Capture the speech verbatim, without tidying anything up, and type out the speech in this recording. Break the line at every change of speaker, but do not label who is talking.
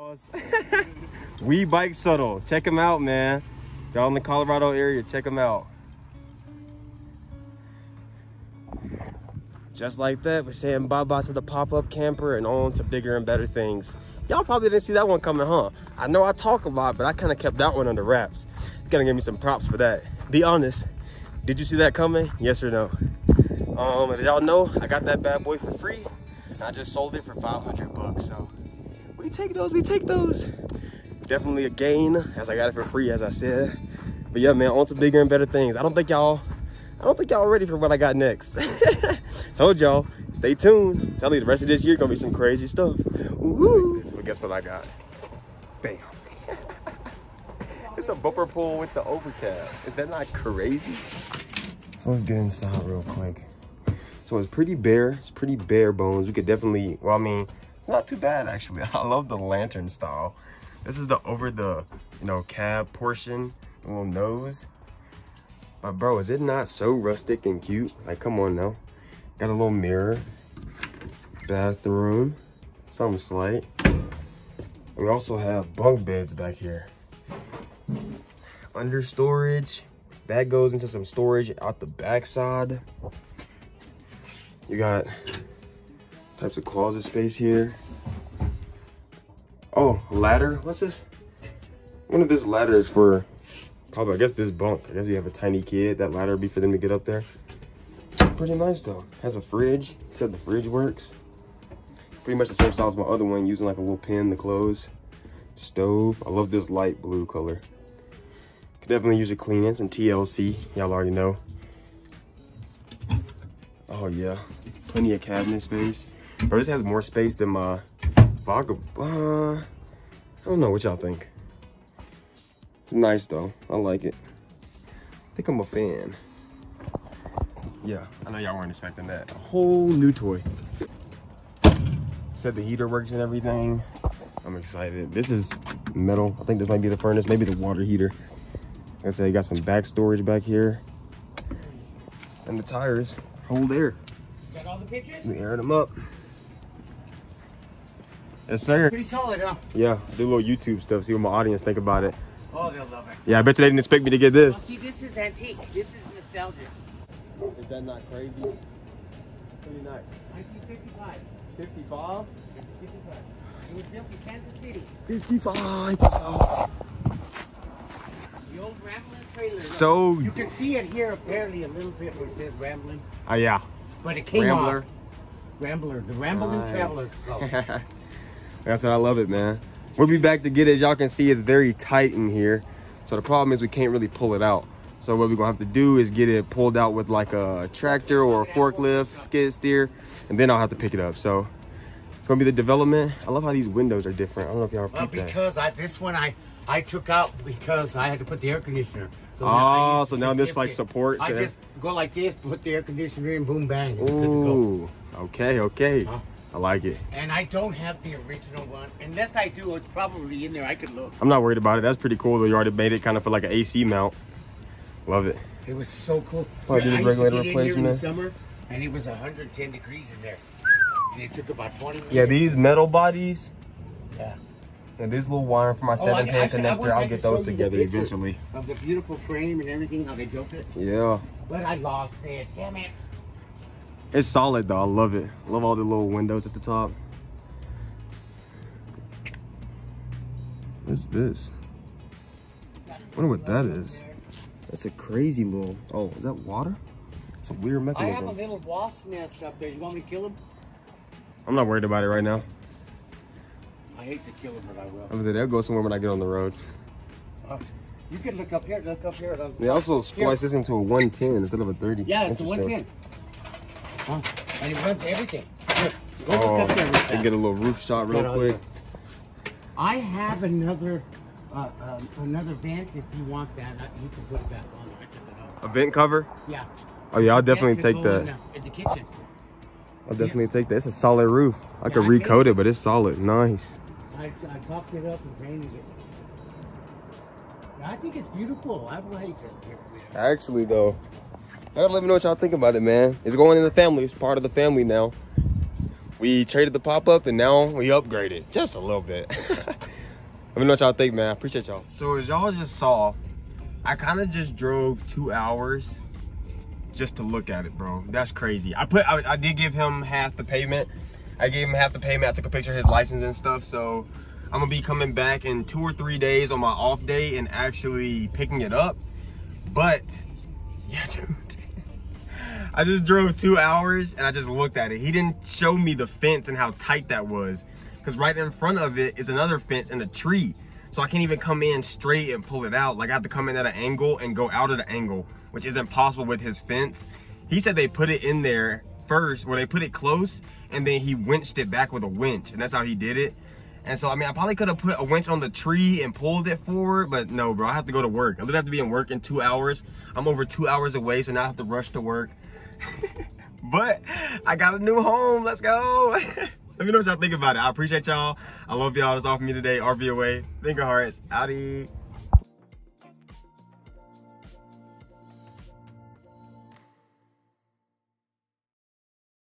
We Bike Shuttle. Check them out, man. Y'all in the Colorado area, check them out. Just like that, we're saying bye-bye to the pop-up camper and on to bigger and better things. Y'all probably didn't see that one coming, huh? I know I talk a lot, but I kind of kept that one under wraps. You gotta give me some props for that. Be honest, did you see that coming? Yes or no? Um, if y'all know, I got that bad boy for free. And I just sold it for five hundred bucks, so we take those, we take those. Definitely a gain, as I got it for free, as I said. But yeah, man, on to bigger and better things. I don't think y'all, I don't think y'all ready for what I got next. Told y'all, stay tuned. Tell you the rest of this year gonna be some crazy stuff. Woo! But guess what I got? Bam. It's a bumper pull with the overcab. Is that not crazy? So let's get inside real quick. So it's pretty bare. It's pretty bare bones. We could definitely, well, I mean, it's not too bad actually. I love the lantern style. This is the over the, you know, cab portion, the little nose. But bro, is it not so rustic and cute? Like, come on now. Got a little mirror, bathroom, something slight. We also have bunk beds back here. Under storage, that goes into some storage out the backside. You got types of closet space here. Oh, ladder, what's this? One of this ladder is for probably, I guess this bunk. I guess you have a tiny kid, that ladder would be for them to get up there. Pretty nice though. Has a fridge, said the fridge works. Pretty much the same style as my other one, using like a little pin to close. Stove, I love this light blue color. Could definitely use a cleaning, some T L C, y'all already know. Oh yeah, plenty of cabinet space. Bro, this has more space than my Vagabond. Uh, I don't know what y'all think. It's nice though, I like it. I think I'm a fan. Yeah, I know y'all weren't expecting that. A whole new toy. Said the heater works and everything. I'm excited. This is metal. I think this might be the furnace, maybe the water heater. Like I said, you got some back storage back here. And the tires hold air.
Got all the pictures?
We aired them up. Yes, sir.
Pretty solid, huh?
Yeah, do a little YouTube stuff, see what my audience think about it.
Oh, they'll love it.
Yeah, I bet you they didn't expect me to get this.
Well, see, this is antique. This is nostalgia.
Is that not crazy? Pretty nice.
nineteen fifty-five.
fifty-five?
fifty-five. It was built in Kansas City.
fifty-five.
The old Ramblin' trailer.
So
you can see it here apparently a little bit where it says Ramblin'.
Oh yeah.
But it came
Rambler.
off. Rambler. The Ramblin'
Nice.
Traveler.
That's what I love it, man. We'll be back to get it. As y'all can see, it's very tight in here. So the problem is we can't really pull it out. So what we're gonna have to do is get it pulled out with like a tractor or a forklift, skid steer, and then I'll have to pick it up. So it's gonna be the development. I love how these windows are different. I don't know if y'all
Well,
peeped that.
because I, this one I, I took out because I had to put the air conditioner. So
Oh,
I used
so
to
now
just
this
lift
like
it.
supports
I
it.
just go like this, put the air conditioner in, boom, bang. It's good to go.
Ooh, okay, okay.
Huh?
I like it.
And I don't have the original one. Unless I do, it's probably in there. I could look.
I'm not worried about it. That's pretty cool though. You already made it kind of for like an A C mount. Love it.
It was so cool.
Probably do
I
the
used to
regulator
get in here in the
replacement.
summer, and it was one hundred ten degrees in there. And it took about twenty minutes.
Yeah, these metal bodies
Yeah.
and this little wire for my
Oh,
seven
I-
pin
I should- I
connector,
wish I
I'll
could
get
show
those
you the
together
picture
eventually.
Of the beautiful frame and everything, how they built it.
Yeah.
But I lost it. Damn it.
It's solid though. I love it. Love all the little windows at the top. What's this? I wonder what that is. That's a crazy little. Oh, is that water? It's a weird
I
mechanism.
have a little wasp nest up there. You want me to kill him?
I'm not worried about it right now.
I hate to kill him, but I will.
I mean, they'll go somewhere when I get on the road.
Uh, you can look up here. Look up here. Look.
They also splice this into a one ten instead of a thirty.
Yeah, it's a one
Interesting.
ten. Huh? And it runs everything. Here, go
Oh,
look up there. with
and
that.
get a little roof shot real
Got all
quick.
I have another uh, um, another vent if you want that. I, you can put it back on. I took it off.
A vent cover?
Yeah.
Oh yeah, I'll definitely
Vent could
take
go
that.
In the, in the kitchen.
I'll definitely take that. It's a solid roof. I
Yeah,
could
I
recoat
think-
it, but it's solid. Nice.
I, I topped it up and painted it. I think it's beautiful. I would hate to get rid of it.
Actually, though, I gotta let me know what y'all think about it, man. It's going in the family. It's part of the family now. We traded the pop-up and now we upgraded just a little bit. Let me know what y'all think, man. I appreciate y'all. So as y'all just saw, I kind of just drove two hours just to look at it, bro. That's crazy. I put, I, I did give him half the payment. I gave him half the payment. I took a picture of his license and stuff. So I'm gonna be coming back in two or three days on my off day and actually picking it up. But yeah, dude. I just drove two hours and I just looked at it. He didn't show me the fence and how tight that was. Because right in front of it is another fence and a tree. So I can't even come in straight and pull it out. Like I have to come in at an angle and go out of the angle, which isn't possible with his fence. He said they put it in there first, where they put it close, and then he winched it back with a winch. And that's how he did it. And so, I mean, I probably could have put a winch on the tree and pulled it forward, but no, bro, I have to go to work. I literally have to be in work in two hours. I'm over two hours away, so now I have to rush to work. But I got a new home. Let's go. Let me know what y'all think about it. I appreciate y'all. I love y'all. That's all for me today. R V away. Finger hearts. Outie.